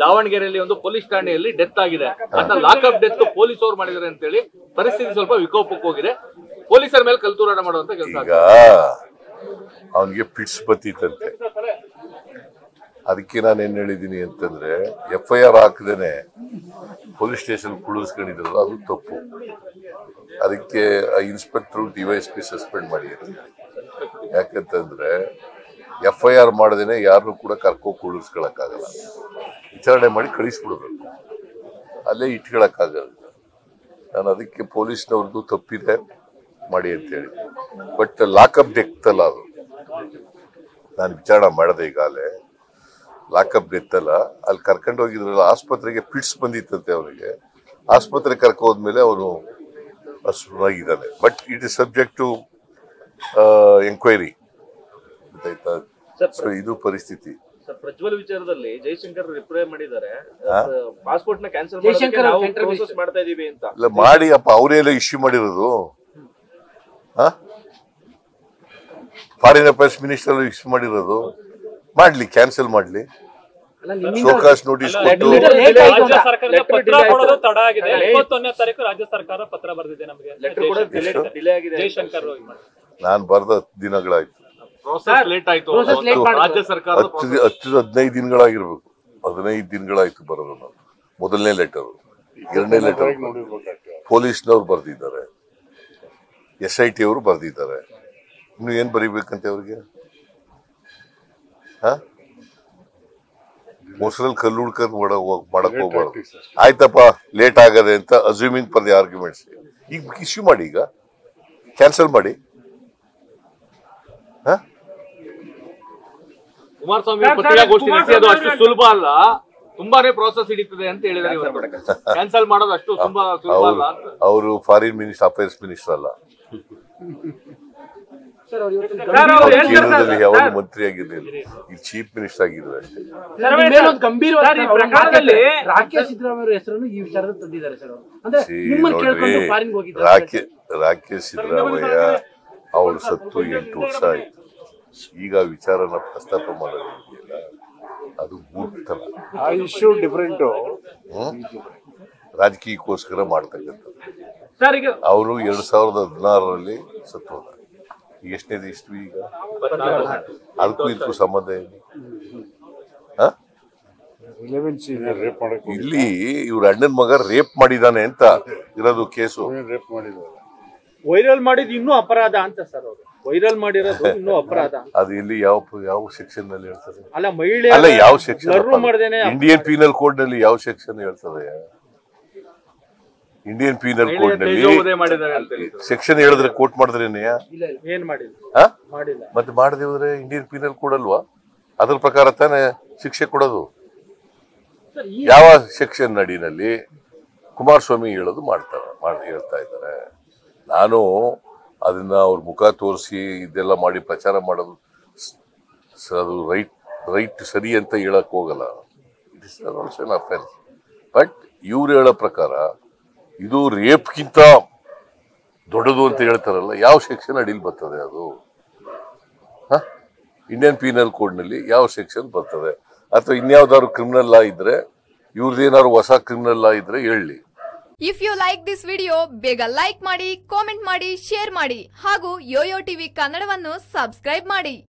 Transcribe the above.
ದಾವಣಗೆರೆಯಲ್ಲಿ ಒಂದು ಪೊಲೀಸ್ ಠಾಣೆಯಲ್ಲಿ ಡೆತ್ ಆಗಿದೆ. ಅದನ್ನ ಲಾಕಪ್ ಡೆತ್ ಪೊಲೀಸ್ ಅವ್ರು ಮಾಡಿದ್ದಾರೆ ಅಂತ ಹೇಳಿ ಪರಿಸ್ಥಿತಿ ಸ್ವಲ್ಪ ವಿಕೋಪಕ್ಕೆ ಹೋಗಿದೆ. ಪೊಲೀಸರ ಮೇಲೆ ಕಲ್ತೂರಾಟ ಮಾಡುವಂತ ಕೆಲಸ. ಈಗ ಅವನಿಗೆ ಪಿಟ್ಸ್ ಬತ್ತಿತ್ತಂತೆ. ಅದಕ್ಕೆ ನಾನು ಏನ್ ಹೇಳಿದೀನಿ ಅಂತಂದ್ರೆ FIR ಹಾಕದೇನೆ ಪೊಲೀಸ್ ಸ್ಟೇಷನ್ ಕುಳಿಸ್ಕೊಂಡಿದ್ರಲ್ಲ ಅದು ತಪ್ಪು. ಅದಕ್ಕೆ ಇನ್ಸ್ಪೆಕ್ಟರ್ DYSP ಸಸ್ಪೆಂಡ್ ಮಾಡಿ. ಯಾಕಂತಂದ್ರೆ FIR ಮಾಡದೇನೆ ಯಾರನ್ನು ಕೂಡ ಕರ್ಕೊ ಕುಳಿಸ್ಕೊಳಕ್ಕಾಗಲ್ಲ. ವಿಚಾರಣೆ ಮಾಡಿ ಕಳಿಸ್ಬಿಡ್ಬೇಕು, ಅಲ್ಲೇ ಇಟ್ಕೊಳಕ್ಕಾಗಲ್ಲ. ನಾನು ಅದಕ್ಕೆ ಪೊಲೀಸ್ನವ್ರದ್ದು ತಪ್ಪಿದೆ ಮಾಡಿ ಅಂತ ಹೇಳಿ. ಬಟ್ ಲಾಕಪ್ ಡೆತ್ ಅಲ್ಲ ಅದು, ನಾನು ವಿಚಾರಣೆ ಮಾಡದೆ ಈಗಾಗಲೇ. ಲಾಕಪ್ ಡೆತ್ ಅಲ್ಲ, ಅಲ್ಲಿ ಕರ್ಕೊಂಡು ಹೋಗಿದ್ರಲ್ಲ ಆಸ್ಪತ್ರೆಗೆ ಪಿಟ್ಸ್ ಬಂದಿತ್ತಂತೆ. ಅವನಿಗೆ ಆಸ್ಪತ್ರೆ ಕರ್ಕೊ ಹೋದ್ಮೇಲೆ ಅವನು ಅಸುರಾಗಿದ್ದಾನೆ. But it is subject to enquiry. ಗೊತ್ತಾಯ್ತಾ? ಸೊ ಇದು ಪರಿಸ್ಥಿತಿ. ಪ್ರಜ್ವಲ್ ವಿಚಾರದಲ್ಲಿ ಜೈಶಂಕರ್ ರಿಪ್ಲೈ ಮಾಡಿದ್ದಾರೆ, ಪಾಸ್ಪೋರ್ಟ್ ನ ಕ್ಯಾನ್ಸಲ್ ಮಾಡ್ತಾ ಇದೀವಿ ಅಂತ. ಇಲ್ಲ ಮಾಡಿ ಅಪ್ಪ, ಅವರೆಲ್ಲ ಇಶ್ಯೂ ಮಾಡಿರೋದು. ಫಾರಿನ್ ಅಫೇರ್ಸ್ ಮಿನಿಸ್ಟರ್ ಇಶ್ಯೂ ಮಾಡಿರೋದು. ಮಾಡ್ಲಿ, ಕ್ಯಾನ್ಸಲ್ ಮಾಡ್ಲಿ. ಶೋಕಾಸ್ ನೋಟಿಸ್ ಕೊಟ್ಟು ರಾಜ್ಯ ಸರ್ಕಾರದ ಪತ್ರ ಕೊಡೋದು ತಡ ಆಗಿದೆ. 21ನೇ ತಾರೀಕು ರಾಜ್ಯ ಸರ್ಕಾರ ಪತ್ರ ಬರೆದಿದೆ ನಮಗೆ. ಜೈಶಂಕರ್ ನಾನು ಬರೆದ ದಿನಗಳಾಯ್ತು. ರಾಜ್ಯ ಸರ್ಕಾರ 15 ದಿನಗಳಾಗಿರ್ಬೇಕು. 15 ದಿನಗಳಾಯ್ತು ಬರೋದು. ನಾನು ಮೊದಲನೇ ಲೆಟರ್, ಎರಡನೇ ಲೆಟರ್ ಪೊಲೀಸ್ನವ್ರು ಬರ್ದಿದ್ದಾರೆ, SIT ಅವರು ಬರ್ದಿದ್ದಾರೆ. ಇನ್ನು ಏನ್ ಬರೀಬೇಕಂತೆ ಅವ್ರಿಗೆ? ಮೊಸರಲ್ಲಿ ಕಲ್ಲು ಹುಡ್ಕೊಂಡು ಮಾಡಕ್ ಹೋಗ್ಬಾರ್ದು. ಆಯ್ತಪ್ಪ ಲೇಟ್ ಆಗದೆ ಅಂತ ಅಸ್ಯೂಮಿಂಗ್ ಫಾರ್ ದಿ ಆರ್ಗ್ಯುಮೆಂಟ್ಸ್. ಈಗ ಇಶ್ಯೂ ಮಾಡಿ, ಈಗ ಕ್ಯಾನ್ಸಲ್ ಮಾಡಿ. ಕುಮಾರಸ್ವಾಮಿ ಪತ್ರಿಕಾಗೋಷ್ಠಿ ನಡೆಸೋದು ಅಷ್ಟು ಸುಲಭ ಅಲ್ಲ, ತುಂಬಾನೇ ಪ್ರಾಸೆಸ್ ಹಿಡಿತದೆ ಅಂತ ಹೇಳಿದ್ದಾರೆ. ಕ್ಯಾನ್ಸಲ್ ಮಾಡೋದು ಅಷ್ಟು ತುಂಬಾ ಸುಲಭ ಅಲ್ಲ. ಅವರು ಫಾರಿನ್ ಅಫೇರ್ಸ್ ಮಿನಿಸ್ಟರ್ ಅಲ್ಲ, ಕೇಂದ್ರದಲ್ಲಿ ಯಾವ ಮಂತ್ರಿ ಆಗಿರ್ಲಿಲ್ಲ, ಈ ಚೀಫ್ ಮಿನಿಸ್ಟರ್ ಆಗಿದ್ರು ಅಷ್ಟೇ. ರಾಕೇಶ್ ಸಿದ್ದರಾಮಯ್ಯ ಅವ್ರು ಸತ್ತು 8 ವರ್ಷ ಆಯ್ತು. ಈಗ ವಿಚಾರನ ಪ್ರಸ್ತಾಪ ಮಾಡೋದಿದೆಯಲ್ಲ, ಅದು ಮೂರ್ತನ. ಆ ಇಶ್ಯೂ ಡಿಫರೆಂಟ್, ರಾಜಕೀಯಕ್ಕೋಸ್ಕರ ಮಾಡ್ತಕ್ಕಂಥದ್ದು. ಅವರು 2016ರಲ್ಲಿ ಸತ್ತೋದ. ಎಷ್ಟನೇದು ಇಷ್ಟು ಈಗ? ಅದಕ್ಕೂ ಇದಕ್ಕೂ ಸಂಬಂಧ ಏನು? ಇಲ್ಲಿ ಇವ್ರ ಅಣ್ಣನ ಮಗ ರೇಪ್ ಮಾಡಿದಾನೆ ಅಂತ ಇರೋದು ಕೇಸು. ವೈರಲ್ ಮಾಡಿದ್ ಇನ್ನೂ ಅಪರಾಧ ಅಂತ ಸರ್. ಅವರು ವೈರಲ್ ಮಾಡಿರೋದು ಇನ್ನೂ ಅಪರಾಧ. ಅದು ಇಲ್ಲಿ ಯಾವ ಸೆಕ್ಷನ್ ನಲ್ಲಿ ಹೇಳ್ತಾರೆ? ಅಲ್ಲ, ಮಹಿಳೆ ಅಲ್ಲ, ಯಾವ ಸೆಕ್ಷನ್? ಇಂಡಿಯನ್ ಪೀನಲ್ ಕೋಡ್ ನಲ್ಲಿ ಯಾವ ಸೆಕ್ಷನ್ ಹೇಳ್ತದೆ? ಇಂಡಿಯನ್ ಪೀನಲ್ ಕೋಡ್ ನಲ್ಲಿ ಸೆಕ್ಷನ್ ಹೇಳಿದ್ರೆ ಕೋರ್ಟ್ ಮಾಡಿದ್ರೆ ಏನ್ ಮಾಡಿಲ್ಲ. ಮತ್ತೆ ಮಾಡದೆ ಹೋದ್ರೆ ಇಂಡಿಯನ್ ಪೀನಲ್ ಕೋಡ್ ಅಲ್ವಾ? ಅದ್ರ ಪ್ರಕಾರ ತಾನೇ ಶಿಕ್ಷೆ ಕೊಡೋದು. ಯಾವ ಸೆಕ್ಷನ್ ಅಡಿನಲ್ಲಿ ಕುಮಾರಸ್ವಾಮಿ ಹೇಳೋದು ಹೇಳ್ತಾ ಇದ್ದಾರೆ. ನಾನು ಅದನ್ನ ಅವ್ರ ಮುಖ ತೋರಿಸಿ ಇದೆಲ್ಲ ಮಾಡಿ ಪ್ರಚಾರ ಮಾಡೋದು ಅದು ರೈಟ್ ಸರಿ ಅಂತ ಹೇಳಕ್ ಹೋಗಲ್ಲ. It is also an offence. But ಇವ್ರು ಹೇಳೋ ಪ್ರಕಾರ ಇದು ರೇಪ್ಗಿಂತ ದೊಡ್ಡದು ಅಂತ ಹೇಳ್ತಾರಲ್ಲ, ಯಾವ ಸೆಕ್ಷನ್ ಅಡಿಲಿ ಬರ್ತದೆ ಅದು? ಇಂಡಿಯನ್ ಪೀನಲ್ ಕೋಡ್ ನಲ್ಲಿ ಯಾವ ಸೆಕ್ಷನ್ ಬರ್ತದೆ? ಅಥವಾ ಇನ್ಯಾವ್ದಾದ್ರು ಕ್ರಿಮಿನಲ್ ಲಾ ಇದ್ರೆ, ಇವ್ರದ್ದೇನಾದ್ರು ಹೊಸ ಕ್ರಿಮಿನಲ್ ಲಾ ಇದ್ರೆ ಹೇಳಿ. If you like this video, ಬೇಗ ಲೈಕ್ ಮಾಡಿ, ಕಾಮೆಂಟ್ ಮಾಡಿ, ಶೇರ್ ಮಾಡಿ ಹಾಗೂ ಯೋಯೋ ಟಿವಿ ಕನ್ನಡವನ್ನು ಸಬ್ಸ್ಕ್ರೈಬ್ ಮಾಡಿ.